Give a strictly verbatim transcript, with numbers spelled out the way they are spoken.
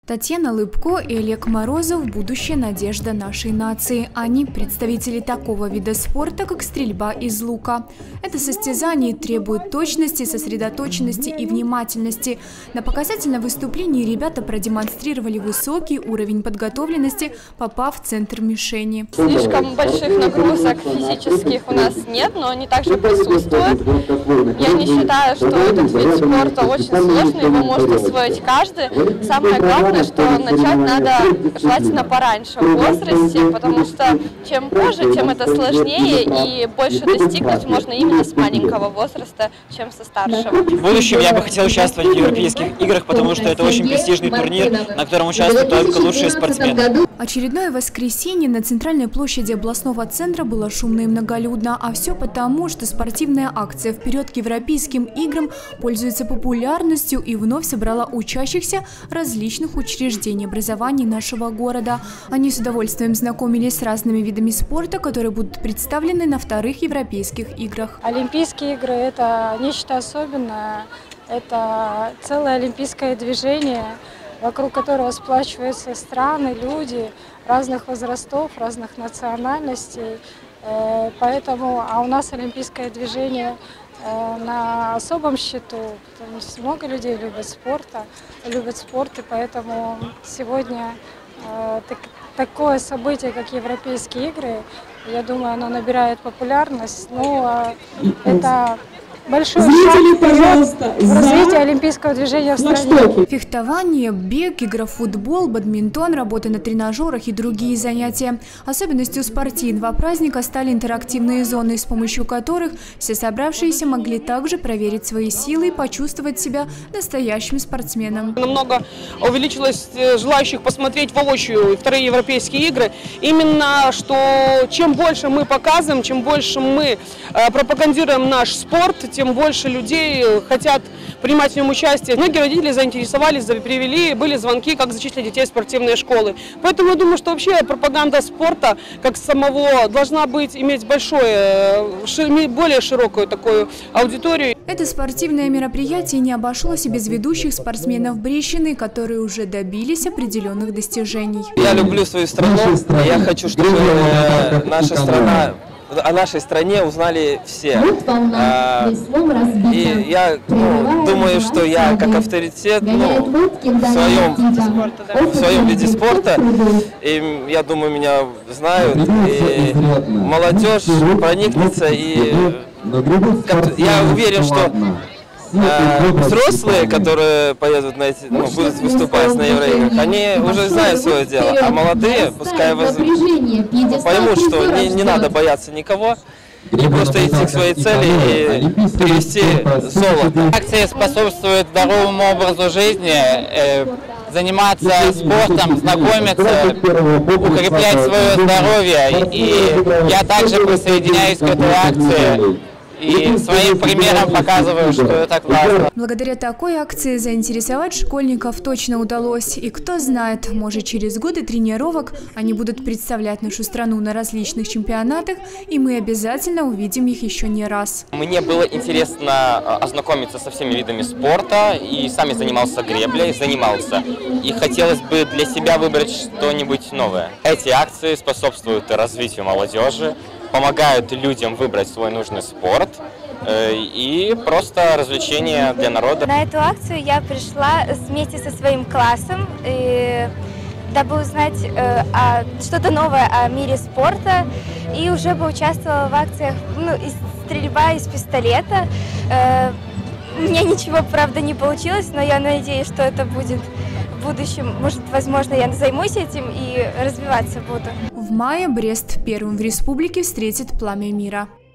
Татьяна Лыбко и Олег Морозов – будущая надежда нашей нации. Они – представители такого вида спорта, как стрельба из лука. Это состязание требует точности, сосредоточенности и внимательности. На показательном выступлении ребята продемонстрировали высокий уровень подготовленности, попав в центр мишени. Слишком больших нагрузок физических у нас нет, но они также присутствуют. Я не считаю, что этот вид спорта очень сложный, его может освоить каждый. Самое главное, что начать надо желательно пораньше в возрасте, потому что чем позже, тем это сложнее и больше достигнуть можно именно с маленького возраста, чем со старшего. В будущем я бы хотел участвовать в Европейских играх, потому что это очень престижный турнир, на котором участвуют только лучшие спортсмены. Очередное воскресенье на центральной площади областного центра было шумно и многолюдно, а все потому, что спортивная акция «Вперед к Европейским играм» пользуется популярностью и вновь собрала учащихся различных учреждений образования нашего города. Они с удовольствием знакомились с разными видами спорта, которые будут представлены на вторых Европейских играх. Олимпийские игры – это нечто особенное, это целое олимпийское движение, вокруг которого сплачиваются страны, люди разных возрастов, разных национальностей. Поэтому, а у нас олимпийское движение на особом счету, потому что много людей любят спорт, любят спорт, и поэтому сегодня так, такое событие, как Европейские игры, я думаю, оно набирает популярность. Но это большой Зрители, шаг пожалуйста, в развитии олимпийского движения в стране. Фехтование, бег, игра в футбол, бадминтон, работа на тренажерах и другие занятия. Особенностью спортивного праздника стали интерактивные зоны, с помощью которых все собравшиеся могли также проверить свои силы и почувствовать себя настоящим спортсменом. Намного увеличилось желающих посмотреть воочию вторые Европейские игры. Именно что чем больше мы показываем, чем больше мы пропагандируем наш спорт, тем больше людей хотят принимать в нем участие. Многие родители заинтересовались, привели, были звонки, как зачислить детей в спортивные школы. Поэтому я думаю, что вообще пропаганда спорта как самого должна быть, иметь большое, более широкую такую аудиторию. Это спортивное мероприятие не обошлось и без ведущих спортсменов Брещины, которые уже добились определенных достижений. Я люблю свою страну, и я хочу, чтобы наша страна... О нашей стране узнали все. А, и я ну, думаю, что я как авторитет ну, в, своем, в своем виде спорта, и я думаю, меня знают, и молодежь проникнется, и я уверен, что А, взрослые, которые поедут на эти, ну, будут выступать на Евроиграх, они уже знают свое дело, а молодые, пускай воз... поймут, что не, не надо бояться никого, и просто идти к своей цели и привести золото. Акция способствует здоровому образу жизни, э, заниматься спортом, знакомиться, укреплять свое здоровье, и я также присоединяюсь к этой акции. И своим примером показываю, что это классно. Благодаря такой акции заинтересовать школьников точно удалось. И кто знает, может, через годы тренировок они будут представлять нашу страну на различных чемпионатах, и мы обязательно увидим их еще не раз. Мне было интересно ознакомиться со всеми видами спорта, и сам я занимался греблей, занимался. И хотелось бы для себя выбрать что-нибудь новое. Эти акции способствуют развитию молодежи, помогают людям выбрать свой нужный спорт э, и просто развлечения для народа. На эту акцию я пришла вместе со своим классом, и, дабы узнать э, что-то новое о мире спорта, и уже поучаствовала в акциях ну, из стрельба из пистолета. Э, у меня ничего, правда, не получилось, но я надеюсь, что это будет в будущем. Может, возможно, я займусь этим и развиваться буду. В мае Брест первым в республике встретит Пламя мира.